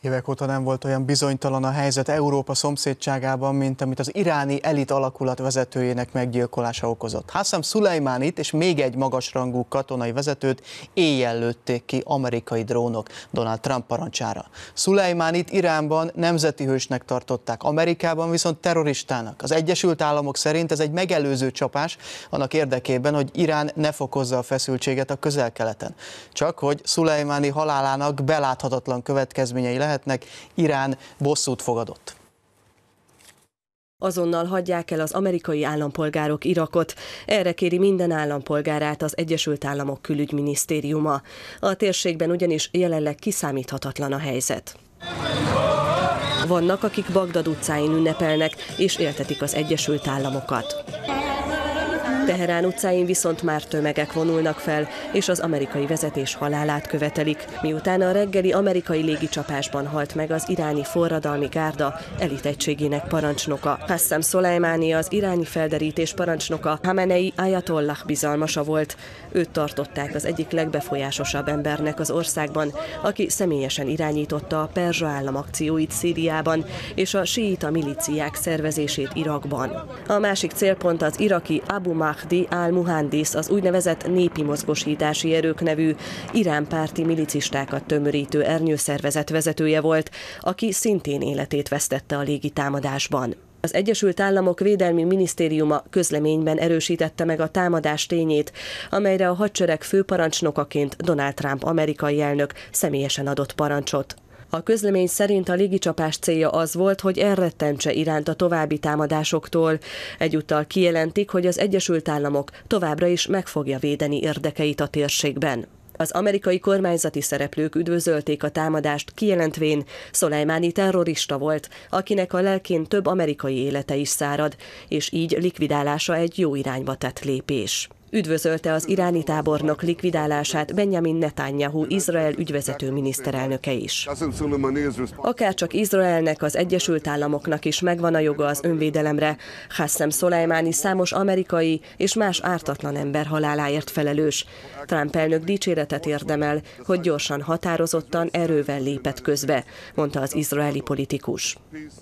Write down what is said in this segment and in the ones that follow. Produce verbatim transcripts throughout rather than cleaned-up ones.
Évek óta nem volt olyan bizonytalan a helyzet Európa szomszédságában, mint amit az iráni elit alakulat vezetőjének meggyilkolása okozott. Qassem Szulejmánit és még egy magasrangú katonai vezetőt éjjel lőtték ki amerikai drónok Donald Trump parancsára. Szulejmánit Iránban nemzeti hősnek tartották, Amerikában viszont terroristának. Az Egyesült Államok szerint ez egy megelőző csapás annak érdekében, hogy Irán ne fokozza a feszültséget a Közel-Keleten. Csak hogy Szulejmáni halálának beláthatatlan következményei lehetnek, Irán bosszút fogadott. Azonnal hagyják el az amerikai állampolgárok Irakot. Erre kéri minden állampolgárát az Egyesült Államok külügyminisztériuma. A térségben ugyanis jelenleg kiszámíthatatlan a helyzet. Vannak, akik Bagdad utcáin ünnepelnek és éltetik az Egyesült Államokat. Teherán utcáin viszont már tömegek vonulnak fel, és az amerikai vezetés halálát követelik, miután a reggeli amerikai légicsapásban halt meg az iráni forradalmi gárda elitegységének parancsnoka. Qassem Szulejmáni, az iráni felderítés parancsnoka, Khamenei Ayatollah bizalmasa volt. Őt tartották az egyik legbefolyásosabb embernek az országban, aki személyesen irányította a perzsa állam akcióit Szíriában és a síita milíciák szervezését Irakban. A másik célpont az iraki Abu Mahdi al-Muhandis, az úgynevezett népi mozgósítási erők nevű iránpárti milicistákat tömörítő ernyőszervezet vezetője volt, aki szintén életét vesztette a légitámadásban. Az Egyesült Államok Védelmi Minisztériuma közleményben erősítette meg a támadás tényét, amelyre a hadsereg főparancsnokaként Donald Trump amerikai elnök személyesen adott parancsot. A közlemény szerint a légicsapás célja az volt, hogy elrettentse Iránt a további támadásoktól. Egyúttal kijelentik, hogy az Egyesült Államok továbbra is meg fogja védeni érdekeit a térségben. Az amerikai kormányzati szereplők üdvözölték a támadást, kijelentvén Szulejmáni terrorista volt, akinek a lelkén több amerikai élete is szárad, és így likvidálása egy jó irányba tett lépés. Üdvözölte az iráni tábornok likvidálását Benjamin Netanyahu, Izrael ügyvezető miniszterelnöke is. Akárcsak Izraelnek, az Egyesült Államoknak is megvan a joga az önvédelemre. Qassem Szulejmáni számos amerikai és más ártatlan ember haláláért felelős. Trump elnök dicséretet érdemel, hogy gyorsan, határozottan, erővel lépett közbe, mondta az izraeli politikus.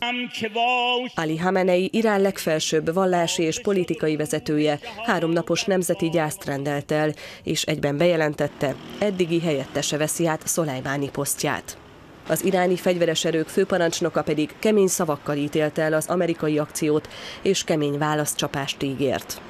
Ali Khamenei, Irán legfelsőbb vallási és politikai vezetője háromnapos nemzeti gyászt rendelt el, és egyben bejelentette, eddigi helyettese veszi át Szulejmáni posztját. Az iráni fegyveres erők főparancsnoka pedig kemény szavakkal ítélte el az amerikai akciót, és kemény válaszcsapást ígért.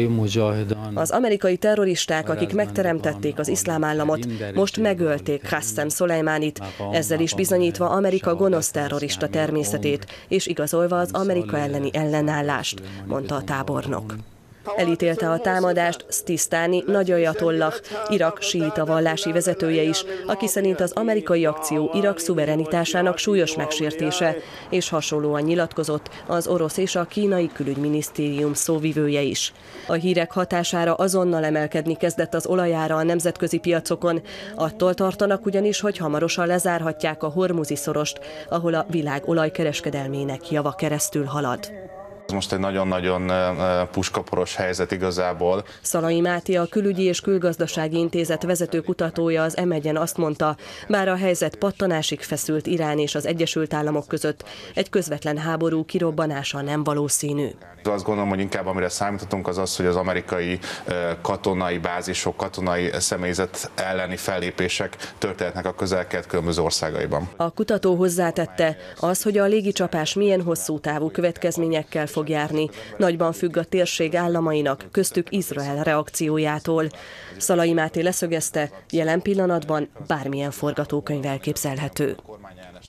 Az amerikai terroristák, akik megteremtették az iszlám államot, most megölték Qassem Szulejmánit, ezzel is bizonyítva Amerika gonosz terrorista természetét, és igazolva az Amerika elleni ellenállást, mondta a tábornok. Elítélte a támadást Sztisztáni Nagy Ajatollah, Irak síita vallási vezetője is, aki szerint az amerikai akció Irak szuverenitásának súlyos megsértése, és hasonlóan nyilatkozott az orosz és a kínai külügyminisztérium szóvivője is. A hírek hatására azonnal emelkedni kezdett az olajára a nemzetközi piacokon, attól tartanak ugyanis, hogy hamarosan lezárhatják a Hormuzi szorost, ahol a világ olajkereskedelmének java keresztül halad. Ez most egy nagyon-nagyon puskaporos helyzet igazából. Szalai Máté, a Külügyi és Külgazdasági Intézet vezető kutatója az em egyen azt mondta, bár a helyzet pattanásig feszült Irán és az Egyesült Államok között, egy közvetlen háború kirobbanása nem valószínű. Azt gondolom, hogy inkább amire számíthatunk az az, hogy az amerikai katonai bázisok, katonai személyzet elleni fellépések történhetnek a Közel-Kelet különböző országaiban. A kutató hozzátette, az, hogy a légicsapás milyen hosszú távú következményekkel fog járni, nagyban függ a térség államainak, köztük Izrael reakciójától. Szalai Máté leszögezte, jelen pillanatban bármilyen forgatókönyv elképzelhető.